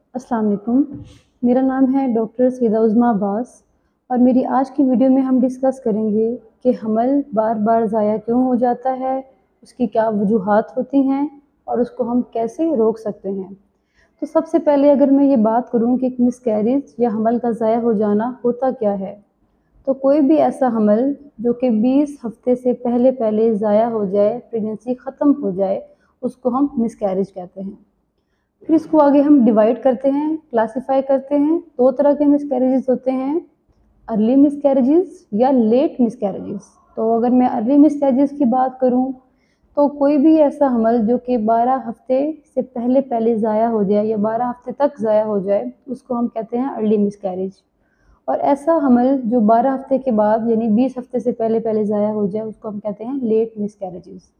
अस्सलाम वालेकुम। मेरा नाम है डॉक्टर सईदा उज़्मा अब्बास और मेरी आज की वीडियो में हम डिस्कस करेंगे कि हमल बार-बार ज़ाया क्यों हो जाता है, उसकी क्या वजूहात होती हैं और उसको हम कैसे रोक सकते हैं। तो सबसे पहले अगर मैं ये बात करूँ कि एक मिसकैरेज या हमल का ज़ाया हो जाना होता क्या है, तो कोई भी ऐसा हमल जो कि 20 हफ्ते से पहले-पहले ज़ाया हो जाए, प्रेगनेंसी ख़त्म हो जाए, उसको हम मिसकैरेज कहते हैं। फिर इसको आगे हम डिवाइड करते हैं, क्लासिफाई करते हैं। 2 तरह के मिसकैरेजेस होते हैं, अर्ली मिसकैरेजेस या लेट मिसकैरेजेस। तो अगर मैं अर्ली मिसकैरेजेस की बात करूँ, तो कोई भी ऐसा हमल जो कि 12 हफ्ते से पहले-पहले ज़ाया हो जाए या 12 हफ्ते तक ज़ाया हो जाए, उसको हम कहते हैं अर्ली मिसकैरेज। और ऐसा हमल जो 12 हफ्ते के बाद यानी 20 हफ्ते से पहले-पहले ज़ाया हो जाए, उसको हम कहते हैं लेट मिसकैरेजेस।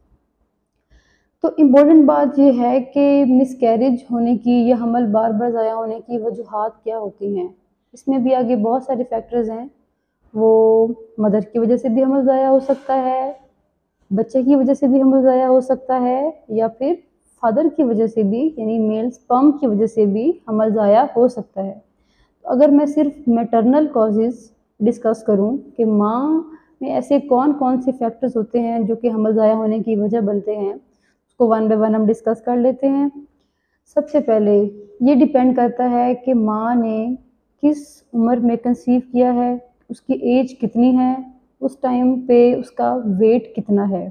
तो इम्पोर्टेंट बात ये है कि मिसकैरेज होने की या हमल बार-बार ज़ाया होने की वजूहात क्या होती हैं। इसमें भी आगे बहुत सारे फैक्टर्स हैं, वो मदर की वजह से भी हमल ज़ाया हो सकता है, बच्चे की वजह से भी हमल ज़ाया हो सकता है या फिर फादर की वजह से भी यानी मेल स्पर्म की वजह से भी हमल ज़ाया हो सकता है। तो अगर मैं सिर्फ मैटरनल कॉजेज़ डिस्कस करूँ कि माँ में ऐसे कौन-कौन से फैक्टर्स होते हैं जो कि हमल ज़ाया होने की वजह बनते हैं, उसको वन बाय वन हम डिस्कस कर लेते हैं। सबसे पहले ये डिपेंड करता है कि माँ ने किस उम्र में कंसीव किया है, उसकी एज कितनी है, उस टाइम पे उसका वेट कितना है।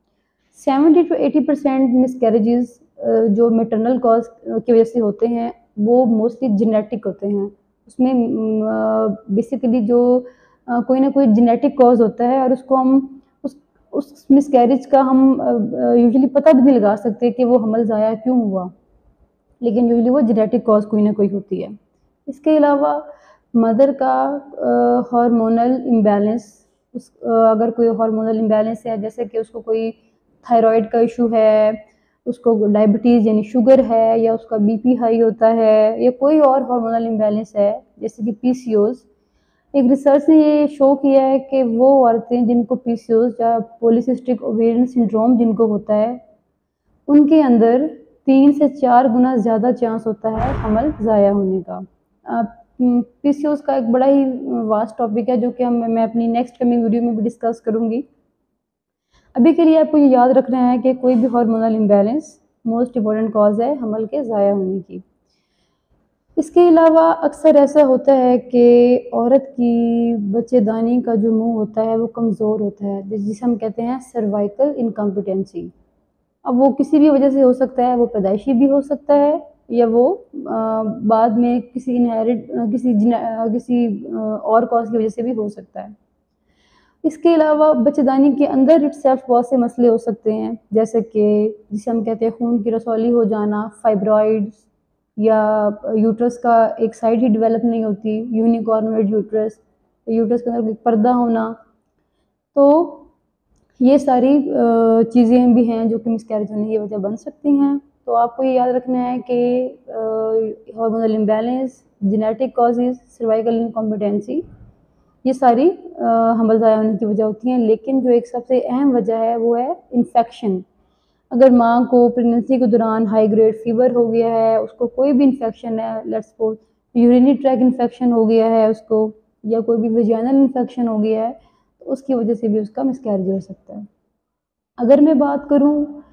70 टू 80% मिसकैरेजेस जो मैटरनल कॉज की वजह से होते हैं, वो मोस्टली जेनेटिक होते हैं। उसमें बेसिकली जो कोई ना कोई जेनेटिक कॉज होता है और उसको हम उस मिसकैरेज का हम यूजुअली पता भी नहीं लगा सकते कि वो हमल ज़ाया क्यों हुआ, लेकिन यूजुअली वो जेनेटिक कॉज कोई ना कोई होती है। इसके अलावा मदर का हार्मोनल इम्बैलेंस, अगर कोई हार्मोनल इम्बैलेंस है, जैसे कि उसको कोई थायराइड का इशू है, उसको डायबिटीज़ यानी शुगर है या उसका बीपी हाई होता है या कोई और हार्मोनल इम्बैलेंस है जैसे कि पीसीओएस। एक रिसर्च ने ये शो किया है कि वो औरतें जिनको पीसीओएस या पॉलीसिस्टिक ओवेरियन सिंड्रोम जिनको होता है, उनके अंदर 3 से 4 गुना ज़्यादा चांस होता है हमल ज़ाया होने का। पीसीओएस का एक बड़ा ही वास्ट टॉपिक है जो कि मैं अपनी नेक्स्ट कमिंग वीडियो में भी डिस्कस करूँगी। अभी के लिए आपको ये याद रखना है कि कोई भी hormonal imbalance most important cause है हमल के ज़ाया होने की। इसके अलावा अक्सर ऐसा होता है कि औरत की बच्चेदानी का जो मुंह होता है वो कमज़ोर होता है, जिसे हम कहते हैं सर्वाइकल इनकम्पिटेंसी। अब वो किसी भी वजह से हो सकता है, वो पैदाइशी भी हो सकता है या वो बाद में किसी इनहेरिट किसी और कॉज की वजह से भी हो सकता है। इसके अलावा बच्चेदानी के अंदर इटसेल्फ बहुत से मसले हो सकते हैं, जैसे कि जिसे हम कहते हैं खून की रसौली हो जाना, फाइब्रॉइड्स या यूट्रस का एक साइड ही डेवलप नहीं होती, यूनिकॉर्नुलेट यूट्रस, यूट्रस के अंदर एक पर्दा होना। तो ये सारी चीज़ें भी हैं जो कि मिसकैरेज होने की वजह बन सकती हैं। तो आपको ये याद रखना है कि hormonal imbalance, genetic causes, cervical incompetency, ये सारी हमल ज़ाया होने की वजह होती हैं। लेकिन जो एक सबसे अहम वजह है वो है इन्फेक्शन। अगर माँ को प्रेगनेंसी के दौरान हाई ग्रेड फीवर हो गया है, उसको कोई भी इन्फेक्शन है, let's suppose urinary tract infection हो गया है उसको, या कोई भी वेजाइनल इन्फेक्शन हो गया है, तो उसकी वजह से भी उसका मिसकैरेज हो सकता है। अगर मैं बात करूँ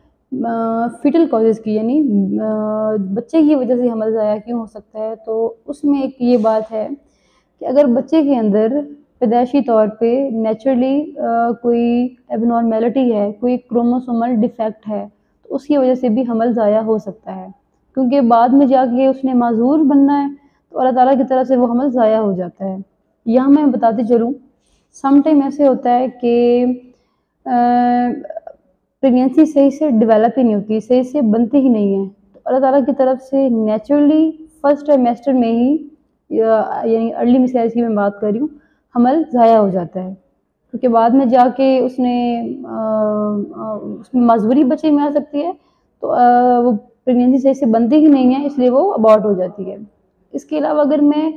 फीटल कॉजेज़ की, यानी बच्चे की वजह से हमल ज़ाया क्यों हो सकता है, तो उसमें एक ये बात है कि अगर बच्चे के अंदर पैदाइशी तौर पे नेचुरली कोई एबनॉर्मेलिटी है, कोई क्रोमोसोमल डिफेक्ट है, तो उसकी वजह से भी हमल ज़ाया हो सकता है। क्योंकि बाद में जाके उसने माज़ूर बनना है, तो अल्लाह ताला की तरफ से वो हमल ज़ाया हो जाता है। यहाँ मैं बताती चलूँ, सम टाइम ऐसे होता है कि प्रेगनेंसी सही से डेवलप ही नहीं होती, सही से बनती ही नहीं है। तो अल्लाह ताला की तरफ से नेचुरली फर्स्ट ट्राइमेस्टर में ही यानी अर्ली मिसकैरेज की मैं बात कर रही हूँ, हमल ज़ाया हो जाता है। क्योंकि बाद में जाके उसमें माज़ूरी बच्चे में आ सकती है, तो वो प्रेगनेंसी सही से बनती ही नहीं है, इसलिए वो अबॉर्ट हो जाती है। इसके अलावा अगर मैं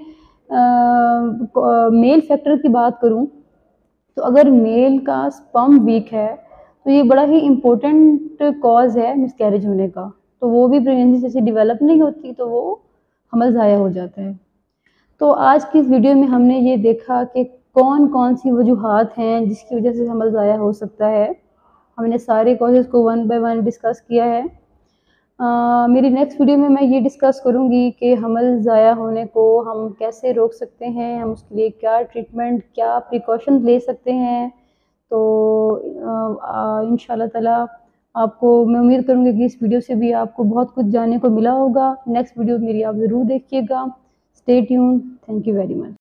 मेल फैक्टर की बात करूँ, तो अगर मेल का स्पर्म वीक है, तो ये बड़ा ही इम्पोर्टेंट कॉज है मिसकैरेज होने का। तो वो भी प्रेगनेंसी जैसे डेवलप नहीं होती, तो वो हमल ज़ाया हो जाता है। तो आज की इस वीडियो में हमने ये देखा कि कौन कौन सी वजूहात हैं जिसकी वजह से हमल ज़ाया हो सकता है। हमने सारे कॉजेज़ को वन बाय वन डिस्कस किया है। मेरी नेक्स्ट वीडियो में मैं ये डिस्कस करूँगी कि हमल ज़ाया होने को हम कैसे रोक सकते हैं, हम उसके लिए क्या ट्रीटमेंट, क्या प्रिकॉशन ले सकते हैं। तो इंशाल्लाह ताला आपको मैं उम्मीद करूँगी कि इस वीडियो से भी आपको बहुत कुछ जानने को मिला होगा। नेक्स्ट वीडियो मेरी आप ज़रूर देखिएगा। Stay tuned. Thank you very much.